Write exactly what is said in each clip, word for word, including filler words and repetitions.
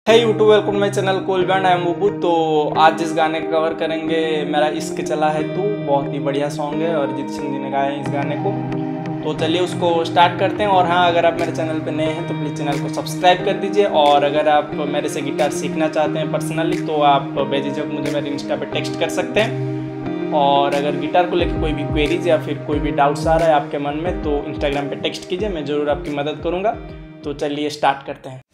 है YouTube, welcome my channel Cole band, I am Bubu. तो आज जिस गाने का कवर करेंगे मेरा इश्क चला है तू, बहुत ही बढ़िया सॉन्ग है और अरिजीत सिंह जी ने गाया है इस गाने को। तो चलिए उसको स्टार्ट करते हैं। और हाँ, अगर आप मेरे चैनल पे नए हैं तो प्लीज़ चैनल को सब्सक्राइब कर दीजिए। और अगर आप मेरे से गिटार सीखना चाहते हैं पर्सनली तो आप बेझिझक मुझे मेरे इंस्टा पे टेक्स्ट कर सकते हैं। और अगर गिटार को लेकर कोई भी क्वेरीज या फिर कोई भी डाउट्स आ रहा है आपके मन में तो इंस्टाग्राम पे टेक्स्ट कीजिए, मैं ज़रूर आपकी मदद करूँगा। तो चलिए स्टार्ट करते हैं।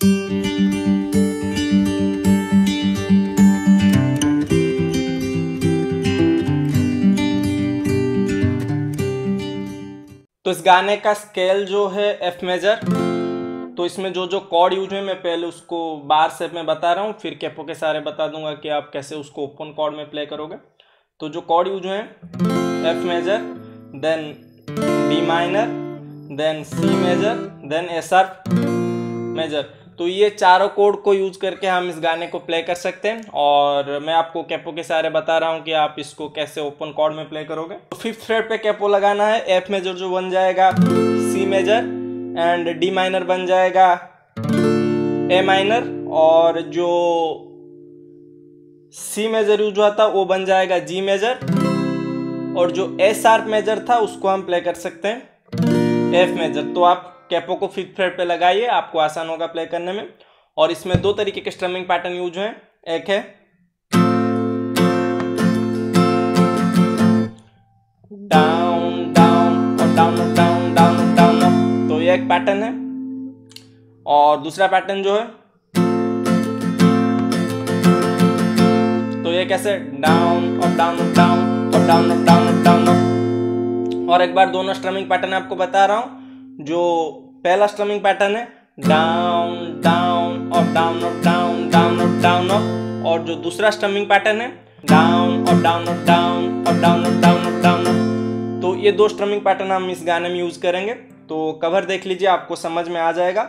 तो इस गाने का स्केल जो है एफ मेजर। तो इसमें जो जो कॉर्ड यूज है मैं पहले उसको बार शेप में बता रहा हूँ, फिर कैपो के सारे बता दूंगा कि आप कैसे उसको ओपन कॉर्ड में प्ले करोगे। तो जो कॉर्ड यूज है F major, then D minor, then C major, then S R major. तो ये चारों कोड को यूज करके हम इस गाने को प्ले कर सकते हैं। और मैं आपको कैपो के सारे बता रहा हूँ कि आप इसको कैसे ओपन कॉर्ड में प्ले करोगे। तो फिफ्थ फ्रेट पे कैपो लगाना है। एफ मेजर जो बन जाएगा C major, and D minor बन जाएगा ए माइनर, और जो सी मेजर यूज हुआ था वो बन जाएगा जी मेजर, और जो ए शार्प मेजर था उसको हम प्ले कर सकते हैं एफ मेजर। तो आप कैपो को फिफ्थ फ्रेट पे लगाइए, आपको आसान होगा प्ले करने में। और इसमें दो तरीके के स्ट्रमिंग पैटर्न यूज हैं। एक है डाउन डाउन और down up down down up down up, तो ये एक पैटर्न है। और दूसरा पैटर्न जो है तो ये कैसे down up down up down up down up down up down up. और एक बार दोनों स्ट्रमिंग पैटर्न आपको बता रहा हूं। जो पहला स्ट्रमिंग पैटर्न है down down up down up down down up down up, और जो दूसरा स्ट्रमिंग पैटर्न है down up down up down up down up down up down up. तो ये दो स्ट्रमिंग पैटर्न हम इस गाने में यूज करेंगे। तो कवर देख लीजिए, आपको समझ में आ जाएगा।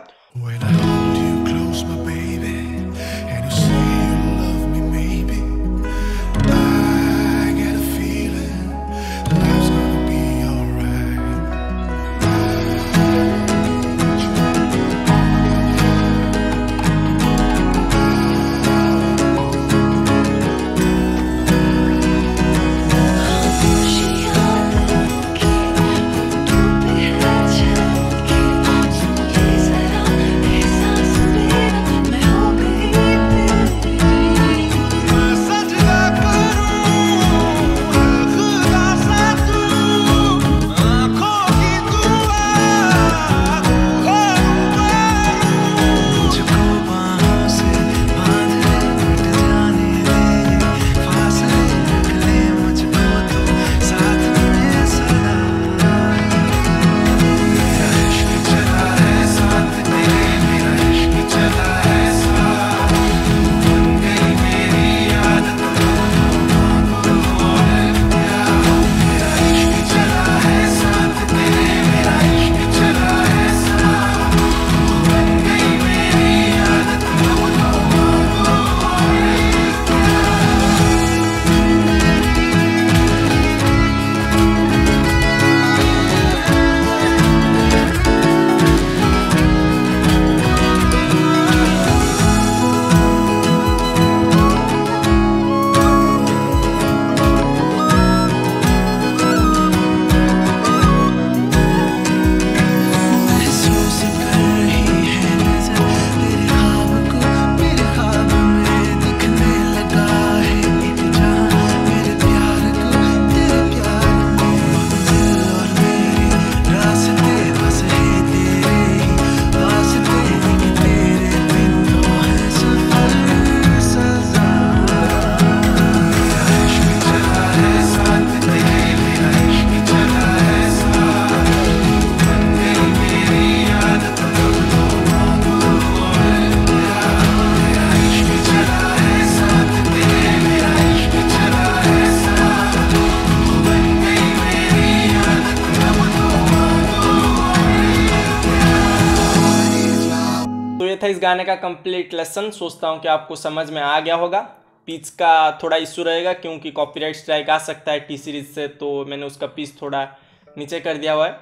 था इस गाने का कंप्लीट लेसन। सोचता हूँ कि आपको समझ में आ गया होगा। पिच का थोड़ा इशू रहेगा क्योंकि कॉपीराइट स्ट्राइक आ सकता है टी सीरीज से, तो मैंने उसका पिच थोड़ा नीचे कर दिया हुआ है।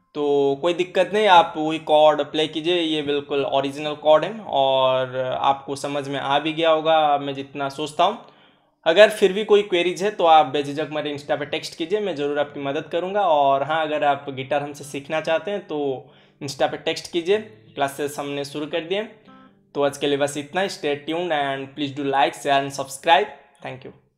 तो कोई दिक्कत नहीं, आप वही कॉर्ड प्ले कीजिए, ये बिल्कुल ओरिजिनल कॉर्ड है और आपको समझ में आ भी गया होगा मैं जितना सोचता हूँ। अगर फिर भी कोई क्वेरीज है तो आप बेझिझक मेरे इंस्टा पे टेक्स्ट कीजिए, मैं ज़रूर आपकी मदद करूँगा। और हाँ, अगर आप गिटार हमसे सीखना चाहते हैं तो इंस्टा पे टेक्स्ट कीजिए, क्लासेस हमने शुरू कर दिए। तो आज के लिए बस इतना ही। Stay tuned and please do like share and subscribe. Thank you.